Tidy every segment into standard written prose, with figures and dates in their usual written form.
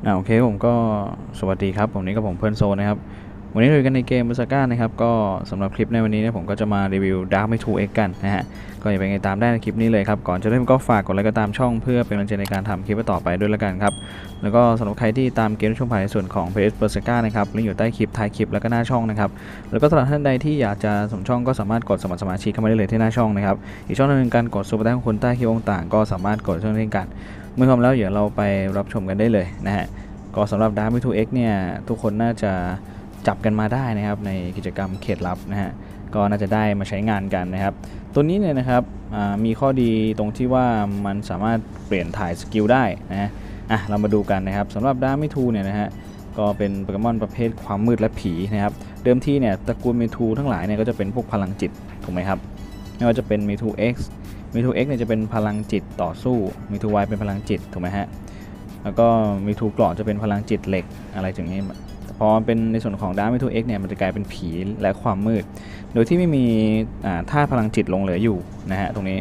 โอเคผมก็สวัสดีครับผมนี้กับผมเพื่อนโซนะครับวันนี้เราอยู่กันในเกมบูซาก้านะครับก็สำหรับคลิปในวันนี้เนี่ยผมก็จะมารีวิว Dark May 2X กันนะฮะก็อย่าไปไงตามได้ในคลิปนี้เลยครับก่อนจะเริ่มก็ฝากกดไลค์ก็ตามช่องเพื่อเป็นกำลังใจในการทำคลิปต่อไปด้วยละกันครับแล้วก็สำหรับใครที่ตามเกมชมผ่านในส่วนของ PS Berserker นะครับลิงก์อยู่ใต้คลิปท้ายคลิปแล้วก็หน้าช่องนะครับแล้วก็สำหรับท่านใดที่อยากจะสมัครช่องก็สามารถกดสมัครสมาชิกเข้ามาได้เลยที่หน้าช่องนะครับอีกช่องนึงการกดซุปเปอร์แตงของคนใต้คลิปต่างๆก็สามารถกดช่องนี้กันเมื่อพร้อมแล้วเดี๋ยวเราไปรับชมกันได้เลยนะฮะก็สำหรับ Dark May 2X เนี่ยทุกคนน่าจะจับกันมาได้นะครับในกิจกรรมเขตลับนะฮะก็น่าจะได้มาใช้งานกันนะครับตัวนี้เนี่ยนะครับมีข้อดีตรงที่ว่ามันสามารถเปลี่ยนถ่ายสกิลได้นะเรามาดูกันนะครับสำหรับ Dark May 2เนี่ยนะฮะก็เป็นโปเกมอนประเภทความมืดและผีนะครับเดิมทีเนี่ยตระกูล May 2ทั้งหลายเนี่ยก็จะเป็นพวกพลังจิตถูกไหมครับไม่ว่าจะเป็น May 2X May 2X เนี่ยจะเป็นพลังจิตต่อสู้ May 2Y เป็นพลังจิตถูกไหมฮะแล้วก็May 2เกราะจะเป็นพลังจิตเหล็กอะไรอย่างนี้พอเป็นในส่วนของ Dark May 2X เนี่ยมันจะกลายเป็นผีและความมืดโดยที่ไม่มีธาตุพลังจิตลงเหลืออยู่นะฮะตรงนี้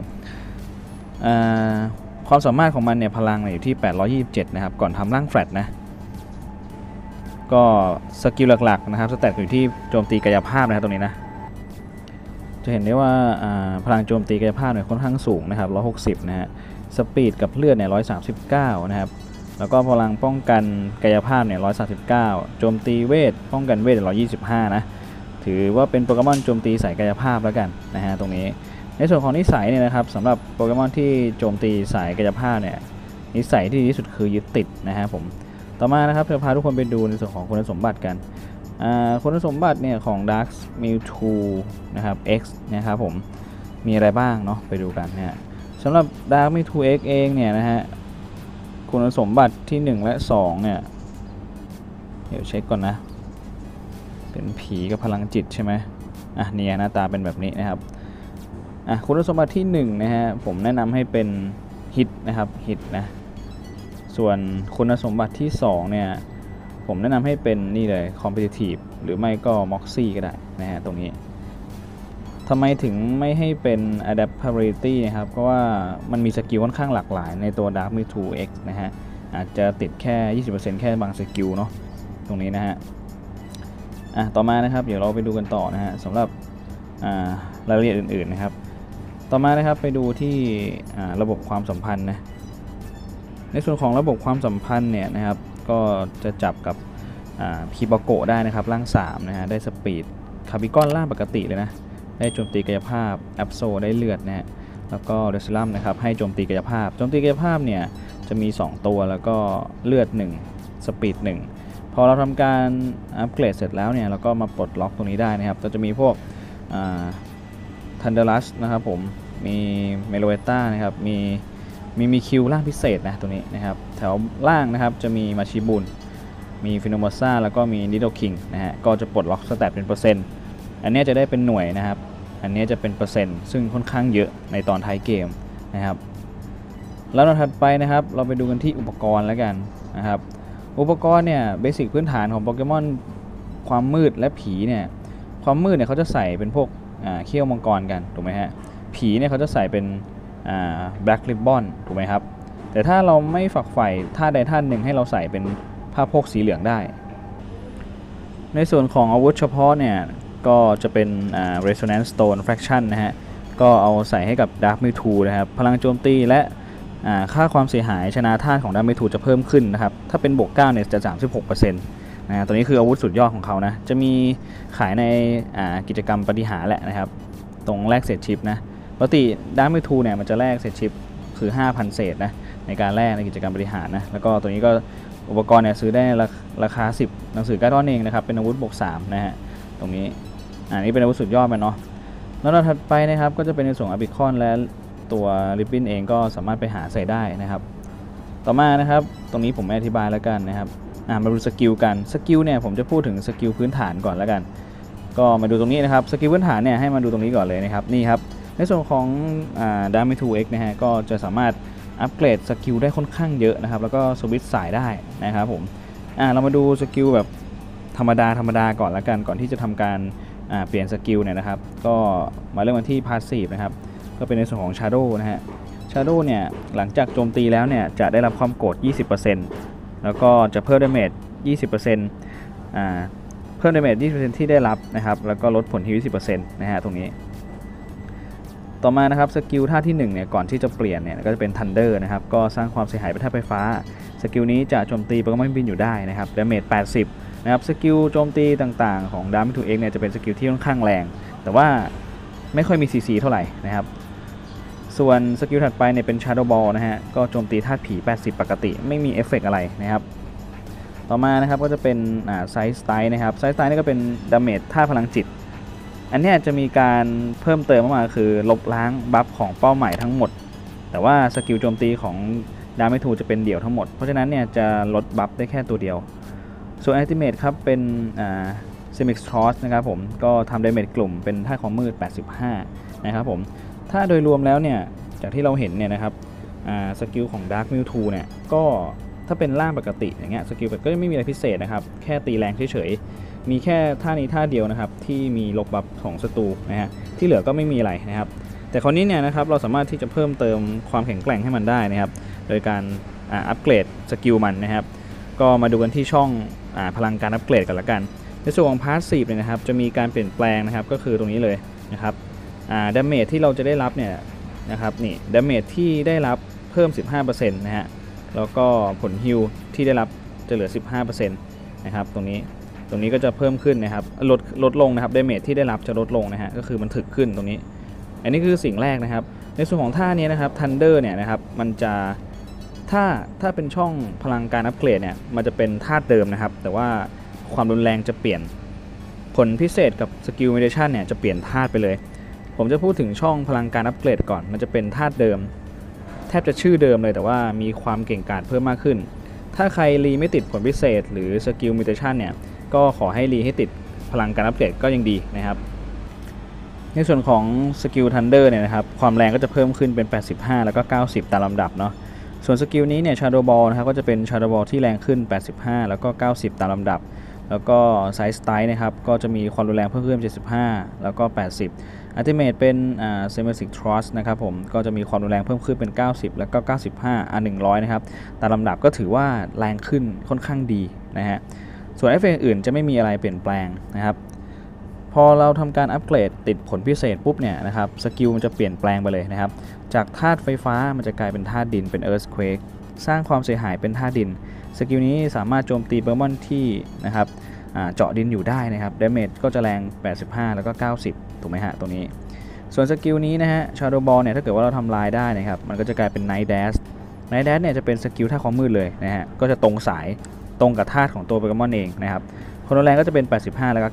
ความสามารถของมันเนี่ยพลังอยู่ที่827นะครับก่อนทำร่างแฟลตนะก็สกิลหลักๆนะครับสแตทอยู่ที่โจมตีกายภาพนะครับตรงนี้นะจะเห็นได้ว่าพลังโจมตีกายภาพเนี่ยค่อนข้างสูงนะครับ160นะฮะสปีดกับเลือดเนี่ย139นะครับแล้วก็พลังป้องกันกายภาพเนี่ย139โจมตีเวทป้องกันเวท125นะถือว่าเป็นโปเกมอนโจมตีสายกายภาพแล้วกันนะฮะตรงนี้ในส่วนของนิสัยเนี่ยนะครับสำหรับโปเกมอนที่โจมตีสายกายภาพเนี่ยนิสัยที่ดีที่สุดคือยึดติดนะฮะผมต่อมานะครับจะพาทุกคนไปดูในส่วนของคุณสมบัติกันคุณสมบัติเนี่ยของ Dark May 2นะครับ X นะครับผมมีอะไรบ้างเนาะไปดูกันนะฮะสำหรับ Dark May 2X เองเนี่ยนะฮะคุณสมบัติที่1และ2เนี่ยเดี๋ยวเช็คก่อนนะเป็นผีกับพลังจิตใช่ไหมเนี่ยหน้าตาเป็นแบบนี้นะครับคุณสมบัติที่1นะฮะผมแนะนำให้เป็นฮิตนะครับฮิตนะส่วนคุณสมบัติที่2เนี่ยผมแนะนำให้เป็นนี่เลย competitive หรือไม่ก็ moxie ก็ได้นะฮะตรงนี้ทำไมถึงไม่ให้เป็น adaptability นะครับเพราะว่ามันมีสกิลค่อนข้างหลากหลายในตัว Dark May 2X นะฮะอาจจะติดแค่ 20% แค่บางสกิลเนาะตรงนี้นะฮะต่อมานะครับเดี๋ยวเราไปดูกันต่อนะฮะสำหรับรายละเอียดอื่นๆนะครับต่อมานะครับไปดูที่ระบบความสัมพันธ์นะในส่วนของระบบความสัมพันธ์เนี่ยนะครับก็จะจับกับคีบาโกะได้นะครับร่าง3นะฮะได้สปีดคาบิกอนร่างปกติเลยนะได้โจมตีกายภาพแอปโซได้เลือดนะฮะแล้วก็เดซิลัมนะครับให้โจมตีกายภาพเนี่ยจะมี2ตัวแล้วก็เลือด1สปีด1พอเราทำการอัปเกรดเสร็จแล้วเนี่ยเราก็มาปลดล็อกตรงนี้ได้นะครับก็จะมีพวกทันเดอรัสนะครับผมมีเมโลเวต้านะครับมีคิวล่างพิเศษนะตัวนี้นะครับแถวล่างนะครับจะมีมาชิบุนมีฟิโนมอซ่าแล้วก็มีนิโดคิงนะฮะก็จะปลดล็อกสแตทเป็นเปอร์เซ็นต์อันนี้จะได้เป็นหน่วยนะครับอันนี้จะเป็นเปอร์เซ็นต์ซึ่งค่อนข้างเยอะในตอนท้ายเกมนะครับแล้วถัดไปนะครับเราไปดูกันที่อุปกรณ์แล้วกันนะครับอุปกรณ์เนี่ยเบสิกพื้นฐานของโปเกมอนความมืดและผีเนี่ยความมืดเนี่ยเขาจะใส่เป็นพวกเขี้ยวมังกรกันถูกไหมฮะผีเนี่ยเขาจะใส่เป็นBlack Ribbon ถูกไหมครับแต่ถ้าเราไม่ฝักใฝ่ท่าใดท่าหนึ่งให้เราใส่เป็นผ้าโพกสีเหลืองได้ในส่วนของอาวุธเฉพาะเนี่ยก็จะเป็นResonance Stone Fraction นะฮะก็เอาใส่ให้กับ Dark May 2นะครับพลังโจมตีและค่าความเสียหายชนะธาตุของ Dark May 2จะเพิ่มขึ้นนะครับถ้าเป็นบวก9เนี่ยจะ 36% นะตัวนี้คืออาวุธสุดยอดของเขานะจะมีขายในกิจกรรมปฏิหารแหละนะครับตรงแลกเศษชิปนะปกติ Dark May 2เนี่ยมันจะแลกเศษชิปคือ 5,000 เศษนะในการแลกในกิจกรรมบริหารนะแล้วก็ตัวนี้ก็อุปกรณ์เนี่ยซื้อได้ราคา10หนังสือการ์ดเองนะครับเป็นอาวุธบวก3นะฮะตรงนี้นี่เป็นอาวุธสุดยอดมันเนาะแล้วถัดไปนะครับก็จะเป็นในส่วนอาร์บิคอนและตัวริบบิ้นเองก็สามารถไปหาใส่ได้นะครับต่อมานะครับตรงนี้ผมไม่อธิบายแล้วกันนะครับมาดูสกิลกันสกิลเนี่ยผมจะพูดถึงสกิลพื้นฐานก่อนแล้วกันก็มาดูตรงนี้นะครับสกิลพื้นฐานเนี่ยให้มาดูตรงนี้ก่อนเลยนะครับนี่ครับในส่วนของDark May 2X นะฮะก็จะสามารถอัปเกรดสกิลได้ค่อนข้างเยอะนะครับแล้วก็สวิตช์สายได้นะครับผมเรามาดูสกิลแบบธรรมดาก่อนแล้วกันก่อนที่จะทำการเปลี่ยนสกิลเนี่ยนะครับก็มาเริ่มกันที่ Passive นะครับก็เป็นในส่วนของ Shadow นะฮะ Shadow เนี่ยหลังจากโจมตีแล้วเนี่ยจะได้รับความโกรธ 20% แล้วก็จะเพิ่ม damage 20%เพิ่ม damage 20% ที่ได้รับนะครับแล้วก็ลดผลฮิว 20% นะฮะตรงนี้ต่อมานะครับสกิลท่าที่1เนี่ยก่อนที่จะเปลี่ยนเนี่ยก็จะเป็น Thunder นะครับก็สร้างความเสียหายเป็นท่าไฟฟ้าสกิลนี้จะโจมตีโปเกมอนบินอยู่ได้นะครับ damage 80นะครับสกิลโจมตีต่างๆของ Dark Myth X เนี่ยจะเป็นสกิลที่ค่อนข้างแรงแต่ว่าไม่ค่อยมี CC เท่าไหร่นะครับส่วนสกิลถัดไปเนี่ยเป็น Shadow Ball นะฮะก็โจมตีธาตุผี80ปกติไม่มีเอฟเฟกต์อะไรนะครับต่อมานะครับก็จะเป็นSide Strike นะครับ Side Strike นี่ก็เป็น damage ธาตุพลังจิตอันนี้จะมีการเพิ่มเติมเข้ามาคือลบล้างบัฟของเป้าหมายทั้งหมดแต่ว่าสกิลโจมตีของดาเมจทูจะเป็นเดี่ยวทั้งหมดเพราะฉะนั้นเนี่ยจะลดบัฟได้แค่ตัวเดียวส่วนอัลติเมทครับเป็นซิมิกทรอสนะครับผมก็ทำดาเมจกลุ่มเป็นท่าของมืด85นะครับผมถ้าโดยรวมแล้วเนี่ยจากที่เราเห็นเนี่ยนะครับสกิลของ Dark Mewtwo เนี่ยก็ถ้าเป็นร่างปกติอย่างเงี้ยสกิลก็ไม่มีอะไรพิเศษนะครับแค่ตีแรงเฉยๆมีแค่ท่านี้ท่าเดียวนะครับที่มีลบบัฟของศัตรูนะฮะที่เหลือก็ไม่มีอะไรนะครับแต่คราวนี้เนี่ยนะครับเราสามารถที่จะเพิ่มเติมความแข็งแกร่งให้มันได้นะครับโดยการอัปเกรดสกิลมันนะครับก็มาดูกันที่ช่องพลังการอัปเกรดกันละกันในส่วนของพาสซีฟเนี่ยนะครับจะมีการเปลี่ยนแปลงนะครับก็คือตรงนี้เลยนะครับดาเมจที่เราจะได้รับเนี่ยนะครับนี่ดาเมจที่ได้รับเพิ่ม 15% นะฮะแล้วก็ผลฮิลที่ได้รับจะเหลือ 15% นะครับตรงนี้ก็จะเพิ่มขึ้นนะครับลดลงนะครับดาเมจที่ได้รับจะลดลงนะฮะก็คือมันถึกขึ้นตรงนี้อันนี้คือสิ่งแรกนะครับในส่วนของท่านี้นะครับ Thunder เนี่ยนะครับมันจะถ้าเป็นช่องพลังการอัปเกรดเนี่ยมันจะเป็นธาตุเดิมนะครับแต่ว่าความรุนแรงจะเปลี่ยนผลพิเศษกับสกิลเมดิชันเนี่ยจะเปลี่ยนธาตุไปเลยผมจะพูดถึงช่องพลังการอัปเกรดก่อนมันจะเป็นธาตุเดิมแทบจะชื่อเดิมเลยแต่ว่ามีความเก่งกาจเพิ่มมากขึ้นถ้าใครรีไม่ติดผลพิเศษหรือสกิลเมดิชันเนี่ยก็ขอให้รีให้ติดพลังการอัปเกรดก็ยังดีนะครับในส่วนของสกิล Thunder เนี่ยนะครับความแรงก็จะเพิ่มขึ้นเป็น85แล้วก็90ตามลำดับเนาะส่วนสกิลนี้เนี่ย Shadow Ball นะครับก็จะเป็น Shadow Ball ที่แรงขึ้น85แล้วก็90ตามลำดับแล้วก็ Side Strike นะครับก็จะมีความรุนแรงเพิ่มขึ้น75แล้วก็80 Ultimate เป็นSeismic Thrust นะครับผมก็จะมีความรุนแรงเพิ่มขึ้นเป็น90แล้วก็95 100นะครับตามลำดับก็ถือว่าแรงขึ้นค่อนข้างดีนะฮะส่วนเอฟเฟกต์อื่นจะไม่มีอะไรเปลี่ยนแปลงนะครับพอเราทำการอัปเกรดติดผลพิเศษปุ๊บเนี่ยนะครับสกิลมันจะเปลี่ยนแปลงไปเลยนะครับจากธาตุไฟฟ้ามันจะกลายเป็นธาตุดินเป็น Earthquake สร้างความเสียหายเป็นธาตุดินสกิลนี้สามารถโจมตีโปเกมอนที่นะครับเจาะดินอยู่ได้นะครับดาเมจก็จะแรง85แล้วก็90ถูกไหมฮะตรงนี้ส่วนสกิลนี้นะฮะ Shadow Ball เนี่ยถ้าเกิดว่าเราทำลายได้นะครับมันก็จะกลายเป็น Night Dash Night Dash เนี่ยจะเป็นสกิลท่าความมืดเลยนะฮะก็จะตรงสายตรงกับธาตุของตัวโปเกมอนเองนะครับความรุนแรงก็จะเป็น85แล้วก็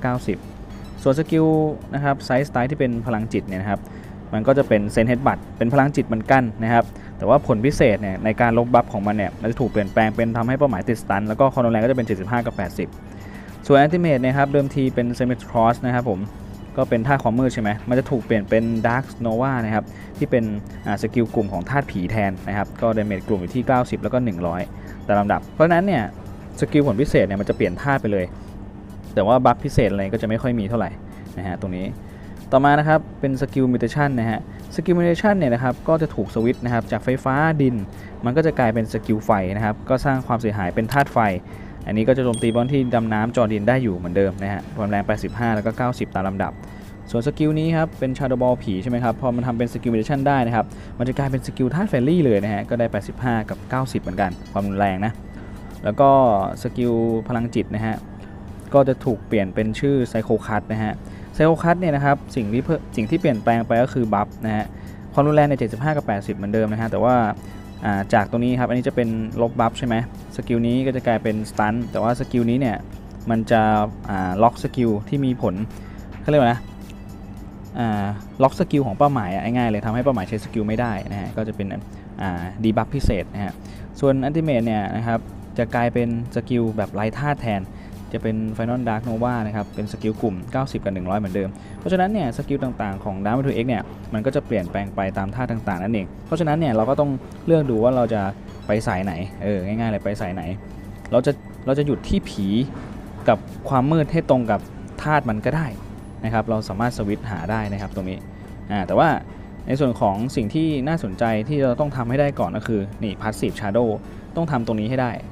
90ส่วนสกิลนะครับไซส์สไตล์ที่เป็นพลังจิตเนี่ยนะครับมันก็จะเป็นเซนเฮดบัตเป็นพลังจิตเหมือนกันนะครับแต่ว่าผลพิเศษเนี่ยในการลบบัฟของมันเนี่ยมันจะถูกเปลี่ยนแปลงเป็นทำให้เป้าหมายติดสตันแล้วก็ความรุนแรงก็จะเป็น75กับ80ส่วนอัลติเมทนะครับเดิมทีเป็นเซมิทรอสนะครับผมก็เป็นธาตุความมืดใช่ไหมมันจะถูกเปลี่ยนเป็นดาร์กโนวานะครับที่เป็นสกิลกลุ่มของธาตุผีแทนนะครับก็ดาเมจกลุ่มอยู่ที่90แล้วก็100ตามลำดับเพราะฉะนั้นเนี่ยสกิลผลพิเศษเนี่ยมันจะเปลี่ยนธาตุไปเลยแต่ว่าบัฟพิเศษอะไรก็จะไม่ค่อยมีเท่าไหร่นะฮะตรงนี้ต่อมานะครับเป็นสกิลมิวเทชันนะฮะสกิลมิวเทชันเนี่ยนะครับก็จะถูกสวิตช์นะครับจากไฟฟ้าดินมันก็จะกลายเป็นสกิลไฟนะครับก็สร้างความเสียหายเป็นธาตุไฟอันนี้ก็จะโจมตีบอลที่ดำน้ำจอดินได้อยู่เหมือนเดิมนะฮะความแรง85แล้วก็90ตามลำดับส่วนสกิลนี้ครับเป็น Shadow Ball ผีใช่ไหมครับพอมันทำเป็นสกิลมิวเทชันได้นะครับมันจะกลายเป็นสกิลธาตุเฟรนลี่เลยนะฮะก็ได้85กับ90เหมือนกันความรุนแรงนะแล้วก็สกิลพลังจิตนะฮะก็จะถูกเปลี่ยนเป็นชื่อไซโคคัสนะฮะไซโคคัสเนี่ยนะครับสิ่งที่เปลี่ยนแปลงไปก็คือบัฟนะฮะความรุนแรงใน75กับ80เหมือนเดิมนะฮะแต่ว่าจากตรงนี้ครับอันนี้จะเป็นลบบัฟใช่ไหมสกิลนี้ก็จะกลายเป็นสตันแต่ว่าสกิลนี้เนี่ยมันจะล็อกสกิลที่มีผลเขาเรียกว่านะล็อกสกิลของเป้าหมายง่ายๆเลยทำให้เป้าหมายใช้สกิลไม่ได้นะฮะก็จะเป็นดีบัฟพิเศษนะฮะส่วนอัลติเมทเนี่ยนะครับจะกลายเป็นสกิลแบบไร้ธาตุแทนจะเป็น Final Dark Nova นะครับเป็นสกิลกลุ่ม90กับ100เหมือนเดิมเพราะฉะนั้นเนี่ยสกิลต่างๆของ Dark Myth X เนี่ยมันก็จะเปลี่ยนแปลงไปตามท่าต่างๆนั่นเองเพราะฉะนั้นเนี่ยเราก็ต้องเลือกดูว่าเราจะไปสายไหนง่ายๆเลยไปสายไหนเราจะหยุดที่ผีกับความมืดให้ตรงกับธาตุมันก็ได้นะครับเราสามารถสวิตช์หาได้นะครับตรงนี้แต่ว่าในส่วนของสิ่งที่น่าสนใจที่เราต้องทำให้ได้ก่อนก็คือนี่ Passive Shadow ต้องทำตรงนี้ให้ได้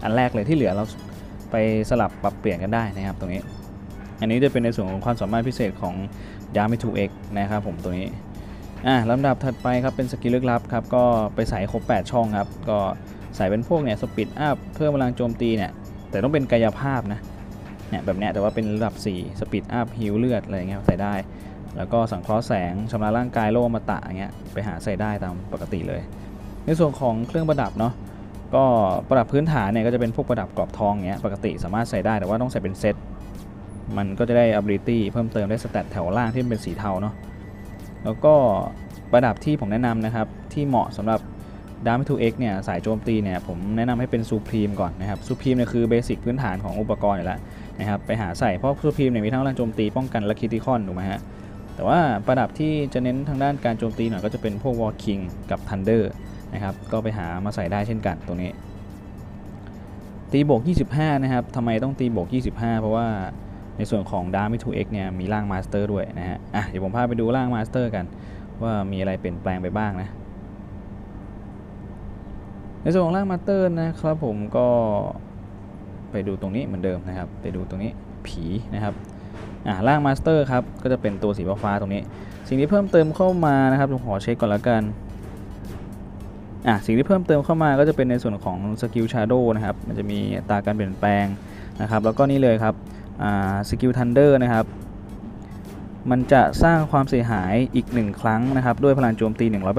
อันแรกเลยที่เหลือเราไปสลับปรับเปลี่ยนกันได้นะครับตรงนี้อันนี้จะเป็นในส่วนของความสามารถพิเศษของ Dame 2X นะครับผมตัวนี้ลำดับถัดไปครับเป็นสกิลลึกลับครับก็ไปใส่ครบ8ช่องครับก็ใส่เป็นพวกเนี่ยสปีดอัพเพิ่มพลังโจมตีเนี่ยแต่ต้องเป็นกายภาพนะเนี่ยแบบเนี้ยแต่ว่าเป็นระดับ4สปีดอัพฮีลเลือดอะไรเงี้ยใส่ได้แล้วก็สังเคราะห์แสงชำระร่างกายโล่อมตะอย่างเงี้ยไปหาใส่ได้ตามปกติเลยในส่วนของเครื่องประดับเนาะก็ประดับพื้นฐานเนี่ยก็จะเป็นพวกประดับกรอบทองเงี้ยปกติสามารถใส่ได้แต่ว่าต้องใส่เป็นเซตมันก็จะได้ ability เพิ่มเติมได้สแตทแถวล่างที่เป็นสีเทาเนาะแล้วก็ประดับที่ผมแนะนำนะครับที่เหมาะสำหรับ Dame 2X เนี่ยสายโจมตีเนี่ยผมแนะนำให้เป็น Supreme ก่อนนะครับ Supreme เนี่ยคือเบสิกพื้นฐานของอุปกรณ์อยู่แล้วนะครับไปหาใส่เพราะ Supreme เนี่ยมีทั้งพลังโจมตีป้องกันและคริติคอลถูกไหมฮะแต่ว่าประดับที่จะเน้นทางด้านการโจมตีหน่อยก็จะเป็นพวก War King กับ Thunder นะครับก็ไปหามาใส่ได้เช่นกันตรงนี้ตีบวก25นะครับทำไมต้องตีบวก25เพราะว่าในส่วนของ Dame 2X เนี่ยมีร่าง Master ด้วยนะฮะเดี๋ยวผมพาไปดูร่าง Master กันว่ามีอะไรเปลี่ยนแปลงไปบ้างนะในส่วนของร่าง Master นะครับผมก็ไปดูตรงนี้เหมือนเดิมนะครับไปดูตรงนี้ผีนะครับร่าง Master ครับก็จะเป็นตัวสีฟ้าตรงนี้สิ่งที่เพิ่มเติมเข้ามานะครับผมขอเช็คก่อนแล้วกันสิ่งที่เพิ่มเติมเข้ามาก็จะเป็นในส่วนของสกิล Shadow นะครับมันจะมีอัตราการเปลี่ยนแปลงนะครับแล้วก็นี่เลยครับสกิล Thunder นะครับมันจะสร้างความเสียหายอีก1ครั้งนะครับด้วยพลังโจมตี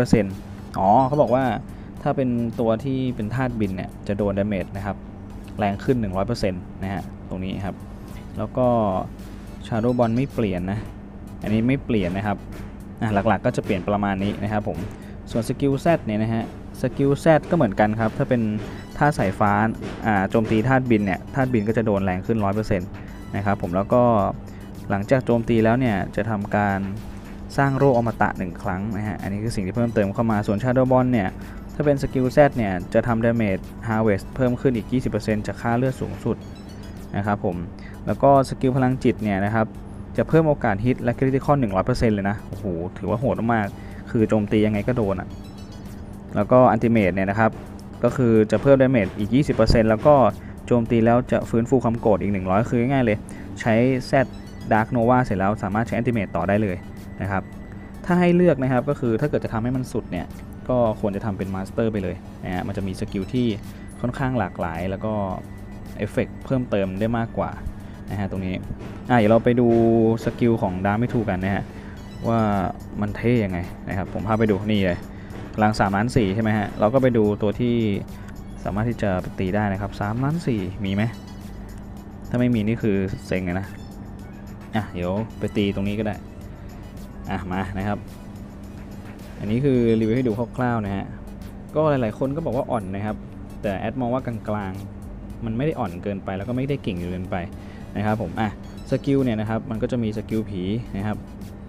100% เขาบอกว่าถ้าเป็นตัวที่เป็นธาตุบินเนี่ยจะโดนดาเมจนะครับแรงขึ้น 100% นะฮะตรงนี้ครับแล้วก็ Shadow Bond ไม่เปลี่ยนนะอันนี้ไม่เปลี่ยนนะครับหลักๆก็จะเปลี่ยนประมาณนี้นะครับผมส่วนสกิล Z เนี่ยนะฮะสกิล Z ก็เหมือนกันครับถ้าเป็นธาตุสายฟ้าโจมตีธาตุบินเนี่ยธาตุบินก็จะโดนแรงขึ้น 100% นะครับผมแล้วก็หลังจากโจมตีแล้วเนี่ยจะทำการสร้างโล่อมตะ1ครั้งนะฮะอันนี้คือสิ่งที่เพิ่มเติมเข้ามาส่วน Shadow Bond เนี่ยถ้าเป็นสกิล Z เนี่ยจะทำ Damage Harvest เพิ่มขึ้นอีก 20% จากค่าเลือดสูงสุดนะครับผมแล้วก็สกิลพลังจิตเนี่ยนะครับจะเพิ่มโอกาสฮิตและคริติคอล 100% เลยนะโอ้โหถือว่าโหดมากคือโจมตียังไงก็โดนแล้วก็อันติเมทเนี่ยนะครับก็คือจะเพิ่ม Damage อีก 20% แล้วก็โจมตีแล้วจะฟื้นฟูความโกรธอีก100คือง่ายๆเลยใช้ Z Dark Nova เสร็จแล้วสามารถใช้อันติเมทต่อได้เลยนะครับถ้าให้เลือกนะครับก็คือถ้าเกิดจะทำให้มันสุดเนี่ยก็ควรจะทำเป็นมาสเตอร์ไปเลยนะฮะมันจะมีสกิลที่ค่อนข้างหลากหลายแล้วก็เอฟเฟกต์เพิ่มเติมได้มากกว่านะฮะตรงนี้เดี๋ยวเราไปดูสกิลของ Dame 2กันนะฮะว่ามันเท่ยังไงนะครับผมพาไปดูนี่เลยพลัง3 ล้าน 4ใช่ไหมฮะเราก็ไปดูตัวที่สามารถที่จะตีได้นะครับ3 ล้าน 4มีไหมถ้าไม่มีนี่คือเซ็งนะเดี๋ยวไปตีตรงนี้ก็ได้มานะครับอันนี้คือรีวิวให้ดูคร่าวๆนะฮะก็หลายๆคนก็บอกว่าอ่อนนะครับแต่แอดมองว่ากลางๆมันไม่ได้อ่อนเกินไปแล้วก็ไม่ได้เก่งเกินไปนะครับผมสกิลเนี่ยนะครับมันก็จะมีสกิลผีนะครับ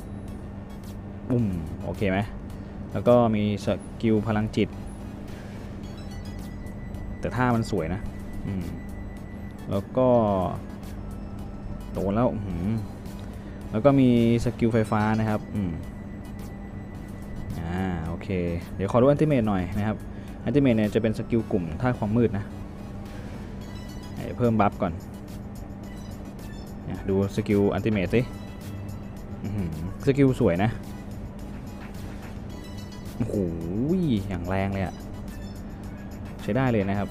โอเคไหมแล้วก็มีสกิลพลังจิตแต่ท่ามันสวยนะแล้วก็โดนแล้วแล้วก็มีสกิลไฟฟ้านะครับโอเคเดี๋ยวขอดูอันติเมทหน่อยนะครับอันติเมทเนี่ยจะเป็นสกิลกลุ่มธาตุความมืดนะเพิ่มบัฟก่อนดูสกิลอันติเมทสิสกิลสวยนะโอ้โหอย่างแรงเลยใช้ได้เลยนะครับ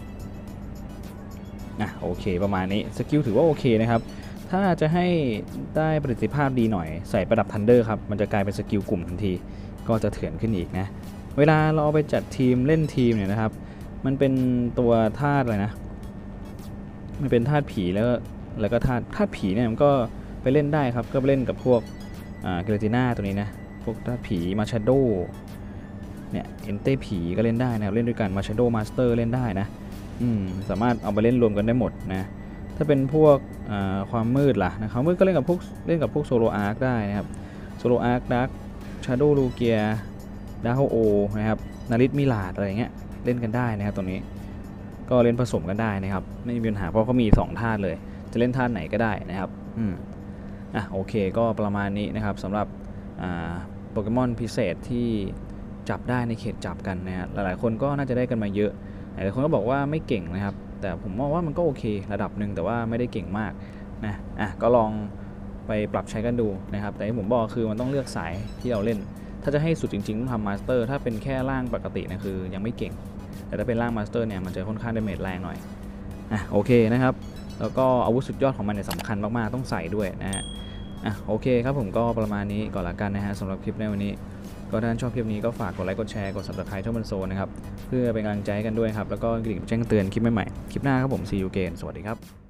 โอเคประมาณนี้สกิลถือว่าโอเคนะครับถ้าจะให้ได้ประสิทธิภาพดีหน่อยใส่ประดับ Thunder ครับมันจะกลายเป็นสกิลกลุ่มทันทีก็จะเถื่อนขึ้นอีกนะเวลาเราเอาไปจัดทีมเล่นทีมเนี่ยนะครับมันเป็นตัวธาตุอะไรนะมันเป็นธาตุผีแล้วก็ธาตุผีเนี่ยมันก็ไปเล่นได้ครับก็ไปเล่นกับพวกเกลติน่าตัวนี้นะพวกธาตุผีมาชาโดเนี่ยเอนเต้ผีก็เล่นได้นะครับเล่นด้วยกันมาชาโดมาสเตอร์เล่นได้นะสามารถเอาไปเล่นรวมกันได้หมดนะถ้าเป็นพวกความมืดล่ะนะครับมืดก็เล่นกับพวกโซโลอาร์คได้นะครับโซโลอาร์คดาร์คชาโดว์ลูเกียดาร์โอนะครับนาริสมิลาดอะไรเงี้ยเล่นกันได้นะครับตรงนี้ก็เล่นผสมกันได้นะครับไม่มีปัญหาเพราะเขามี2ธาตุเลยจะเล่นธาตุไหนก็ได้นะครับโอเคก็ประมาณนี้นะครับสำหรับโปเกมอนพิเศษที่จับได้ในเขตจับกันนะฮะหลายๆคนก็น่าจะได้กันมาเยอะหลายคนก็บอกว่าไม่เก่งนะครับแต่ผมมองว่ามันก็โอเคระดับหนึ่งแต่ว่าไม่ได้เก่งมากนะก็ลองไปปรับใช้กันดูนะครับแต่ที่ผมบอกคือมันต้องเลือกสายที่เราเล่นถ้าจะให้สุดจริงๆต้องทำมาสเตอร์ถ้าเป็นแค่ล่างปกตินะคือยังไม่เก่งแต่ถ้าเป็นล่างมาสเตอร์เนี่ยมันจะค่อนข้างดาเมจแรงหน่อยโอเคนะครับแล้วก็อาวุธสุดยอดของมันเนี่ยสำคัญมากๆต้องใส่ด้วยนะฮะโอเคครับผมก็ประมาณนี้ก่อนละกันนะฮะสำหรับคลิปในวันนี้ก็ถ้าท่านชอบคลิปนี้ก็ฝากกดไลค์กดแชร์กด Subscribe ช่องบันโซนะครับเพื่อเป็นกำลังใจกันด้วยครับแล้วก็กระดิ่งแจ้งเตือนคลิปใหม่ๆคลิปหน้าครับผม See you again สวัสดีครับ